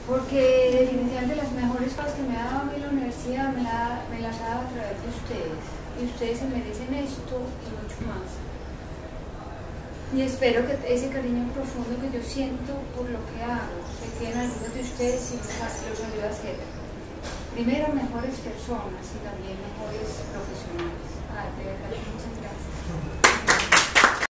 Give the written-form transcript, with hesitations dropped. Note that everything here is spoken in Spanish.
porque definitivamente las mejores cosas que me ha dado a mí la universidad me las ha dado a través de ustedes, y ustedes se merecen esto y mucho más. Y espero que ese cariño profundo que yo siento por lo que hago se quede en algunos de ustedes y los ayude a ser primero mejores personas y también mejores profesionales. De verdad, muchas gracias.